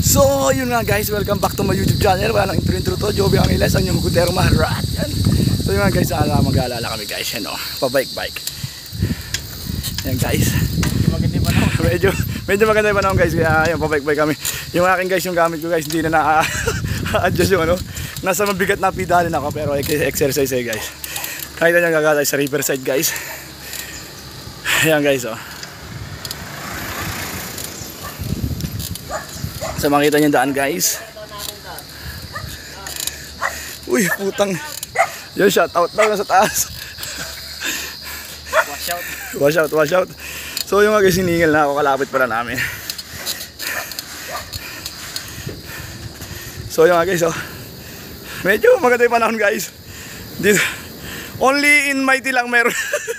So yun nga guys, welcome back to my YouTube channel. Wala nang intro to, Joby Angeles, ang yung Kutero Maharat. Yan. So yun nga guys, mag-aalala kami guys, yan o, pa-bike. Yan guys. Medyo maganda yung panahon guys, kaya yan, pa-bike kami. Yung akin guys, yung gamit ko guys, hindi na na-adjust yung ano. Nasa mabigat na pedalin ako, pero exercise eh guys. Nakita nyo gagala sa riverside guys. Yan guys o. So makita nyo daan guys. Uy putang. Yo, shout out daw sa taas. Wash out. So yung mga guys, siningil na ako, kalapit pala namin. So yung mga guys, oh, medyo maganda yung panahon guys. Dito, only in Mighty lang meron.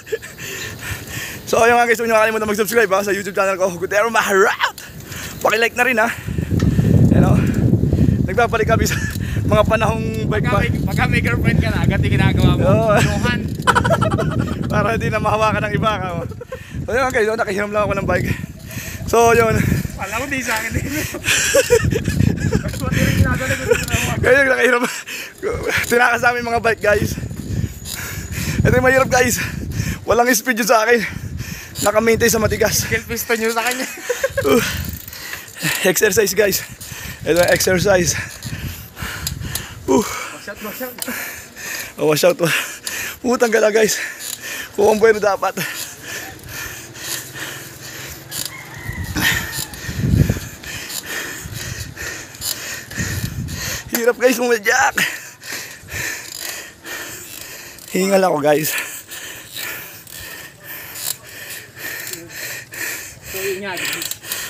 So yung mga guys, huwag nyo makalimutan mag-subscribe sa YouTube channel ko, Kutero Maharat. Paki-like na rin ha. Ano, nagbabalik kami sa mga panahong bike pa. Pagka may girlfriend ka na, agad yung ginagawa mo. Johan. Para hindi na mahawakan ng iba ka. So yun guys, nakahiram lang ako ng bike. So yun. Alam mo di sa akin din. Kaya nakahiram. Tinakas namin mga bike guys. Ito yung mahirap guys. Walang speed yun sa akin. Naka-maintain sa matigas. Skill piston yun sa kanya. Exercise guys. Ito yung exercise. Wash out. Putang gala guys. Kung bueno dapat. Hirap guys pumadyak. Hingal ako guys. So yun nga guys.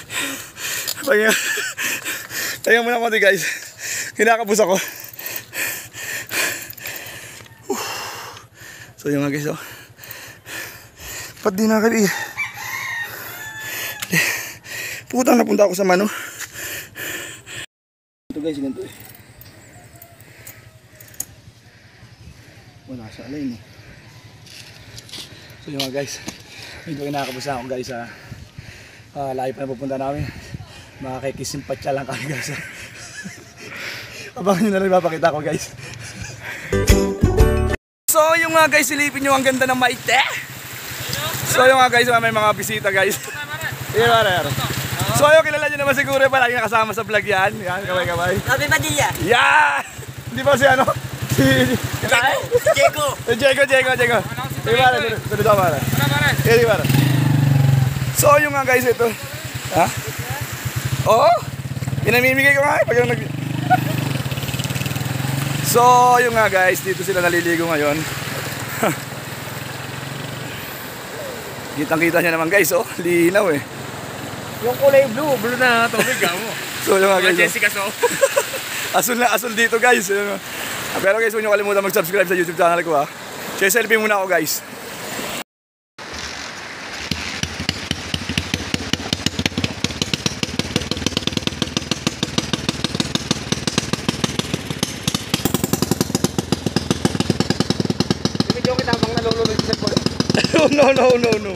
Tayo muna konti guys. Kinakapos ako. So yung mga guys, oh. Ba't di nakali? Putang napunta ako sa mano. Ito guys, ganito eh. Wala sa alay eh. So yung mga guys, medyo kinakapos ako guys sa layo pa na pupunta namin. Makakikisimpatya lang kami guys. Abangan nyo na lang mapakita ko guys. So yung nga guys, silipin nyo ang ganda ng Maite. So yung nga guys, may mga bisita guys. So ayun, kilala nyo naman siguro, palagi nakasama sa vlog yan. Yan, kamay. Sabi Padilla. Yeah! Hindi ba si ano? Si Diego. So yung nga guys, ito. Ha? Oo? Pinamimigay ko nga pag nag... So yung nga guys, dito sila naliligo ngayon. Kitang-kita nyo naman guys, oh, linaw eh. Yung kulay blue na tubig mo. So yung nga guys, Jessica so. asul dito guys. Pero guys, huwag nyo kalimutan mag-subscribe sa YouTube channel ko ha. Cheers, selfie muna ako guys. No.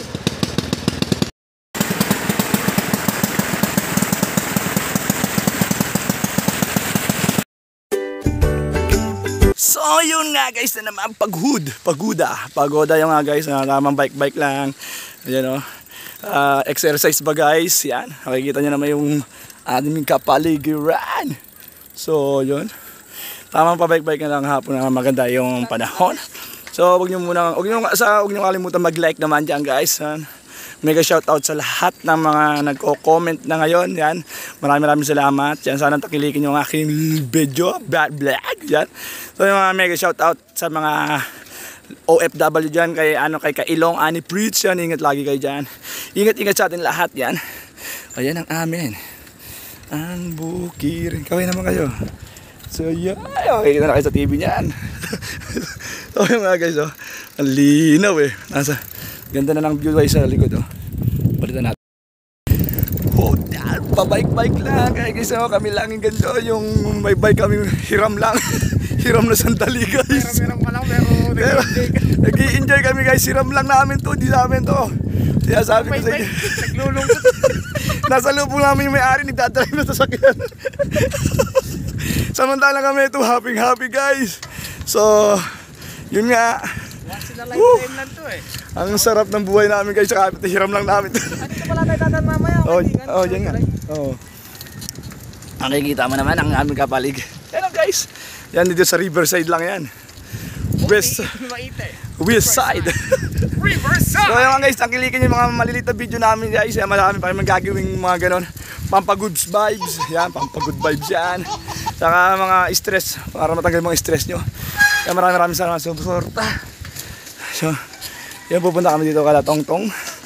So yun nga guys, na naman pagoda yung nga guys, namang bike lang. Ayan o, exercise ba guys, yan, nakikita nyo naman yung aming kapaligiran. So yun, tamang pa-bike na lang hapon na maganda yung panahon. So huwag nyo kalimutan mag-like naman dyan guys. Mega shoutout sa lahat ng mga nagko-comment na ngayon. Yan. Maraming salamat. Yan, sana takilikin yung aking video, vlog. Yan. So yung mga mega shoutout sa mga OFW dyan, kay Kailong, Ani Preach. Yan, ingat lagi kayo dyan. Ingat sa atin lahat. Yan. Ayan ang amin. Ang bukirin. Kawin naman kayo. So yan. Okay, kita na kayo sa TV niyan. So yung mga guys, oh, ang linaw eh. Ganda na ng view guys sa likod, oh. Palitan natin. Oh, yan, pa-bike lang. Kaya guys, oh, kami lang yung ganito. Yung may bike kami, hiram lang. Hiram na sandali guys. Hiram pa lang, pero nag-i-enjoy kami guys. Hiram lang namin to, di sa amin to. Kaya sabi ko sa inyo. Naglulungkot. Nasa lubong namin yung may-ari, nagdadrive na sasakyan. Samantalang kami ito, happy guys. So, yun nga. Once in a lifetime lang to eh. Ang sarap ng buhay namin guys, saka hiram lang namin. Dito pala tayo dadaan mamaya. Oh, yan nga. Oh. Nakikita mo naman ang aming kapalig. Yan guys. Yan dito sa Riverside lang yan. West side. Riverside! So yan guys, tangkilikin yung mga maliliit na video namin guys. Yan, marami pa yung gagawing mga ganon. Pampagood vibes. Yan, pampagood vibes yan. Saka mga stress, para matanggal mga stress nyo. Kaya maraming salamat sa suporta. So, yan pupunta kami dito kala Tongtong.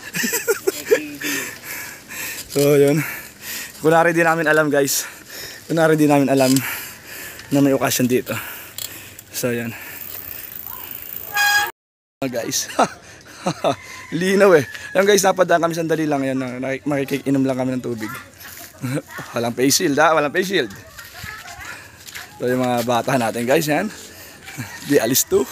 So yun. Kunwari din namin alam guys. Kunwari din namin alam na may okasyon dito. So yan. Guys. Linaw eh. Yan guys, napadaan kami sandali lang yan. Makikinom lang kami ng tubig. Walang face shield ha, walang face shield. So yung mga bata natin guys yan. Di alis to.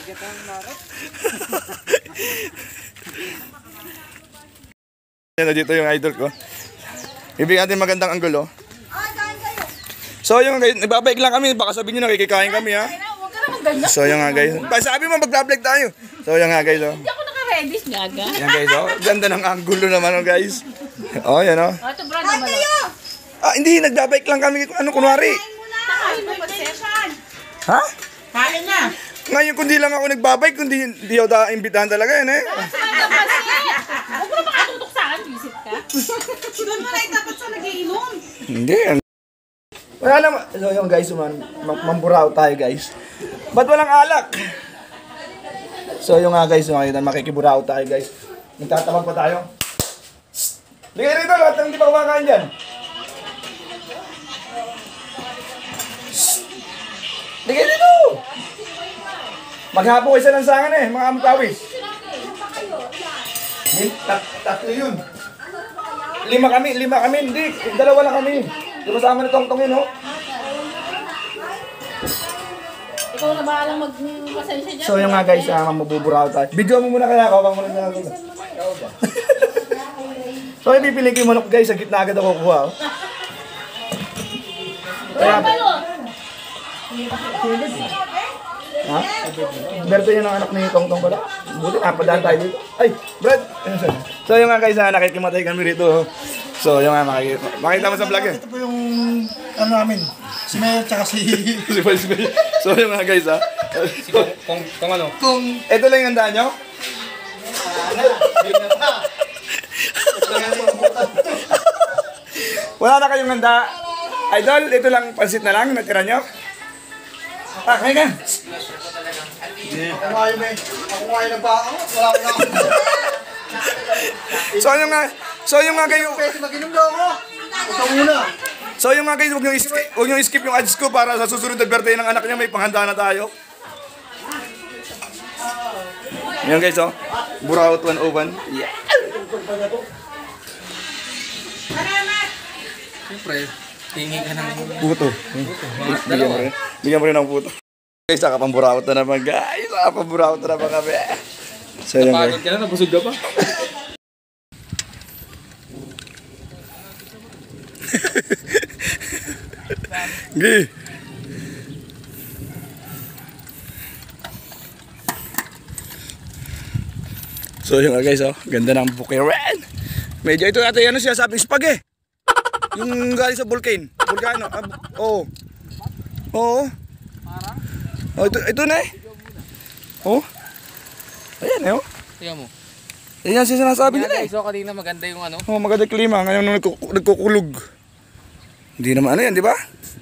Yan dito yung idol ko. Ibigay natin magandang anggulo. So yung guys, nagbabike lang kami. Baka sabihin nyo nakikikain kami ha. So yung nga guys. Sabi mo mag-vlog tayo. So yung nga guys. Hindi ako naka-ready gaga. Yan guys oh. Ganda ng anggulo naman oh guys. Oh yan oh. Ito bro naman. Hindi, nagbabike lang kami. Ano kunwari? Ha? Kain na. Ngayon kundi lang ako nagbabike, kundi hindi ako imbitahan talaga yan eh. Huwag mo na makatutok sa akin, visit ka. Doon mo na dapat sa nagiinom. Hindi. Wala naman. So yung guys, mamburaw tayo guys. Ba't walang alak? So yung nga guys, makikiburaw tayo guys. Magtatawag pa tayo. Ligay rito, lahat ng hindi pa kumakain dyan. Ligay dito! Maghapo kayo sa lansangan eh, mga amtawis. Tatlo yun. Lima kami, hindi. Dalawa lang kami. Di ba sama na Tongtong yun, oh? Ikaw na ba alam mag-pasensya dyan? So yung nga guys, mabuburaw tayo. Video mo muna kaya, kawang mo na ako. So ipipili ko yung manok guys, sa gitna agad ako kuha, oh. Kaya, ha? Berto yun ang anak ni Tongtong pala. Buti napadaan tayo dito. Ay, Brad! So yung nga guys, nakikimatay kami rito. So yung nga, makita mo sa vlog eh. Ito po yung ano namin, si Mayor tsaka si... So yung nga guys ha. Kung ano? Ito lang yung handaan nyo? Wala na kayong handa. Idol, ito lang pansit na lang, natira nyo? Kaya ka. Ako nga yun eh. Ako nga yun nagbaako. Wala ko na ako. So yung nga kayo, Pwede mag-inom daw ako. Ito muna. so yung nga guys, huwag nyo skip yung ads ko para sa susunod na birthday ng anak niya, may panghanda na tayo. Yan guys, oh. Buraut 101. Yeah. Siyempre, tingin ka ng... Puto. Bigyan mo rin ng puto. Guys, nakapamburaut na naman guys. Nakapamburaut na naman kami. So yan guys. Napagod ka na, nabusog ka pa. Gi. So yun nga guys, oh. Ganda ng bukiran. Medyo ito natin ano siya sabing spag eh. Yung galing sa volcano. Oo. Oo. Oh, ito na eh. Oh. Ayan eh oh. Tingnan mo. Yan siya sinasabi nila eh. So kanina maganda yung ano. Oh, maganda yung klima. Ngayon nagkukulog. Hindi naman ano yan, di ba?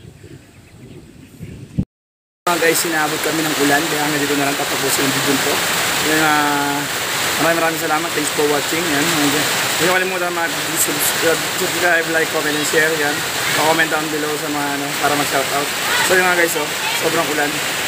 Mga guys, sinabot kami ng ulan. Kaya nga dito na lang tapusin yung video ko. Kaya maraming salamat. Thanks for watching. Yan. Hindi kalimutan mag-subscribe, like, comment, and share. Yan. Pa-comment down below sa mga ano, para mag-shoutout. So yun nga guys, oh, sobrang ulan.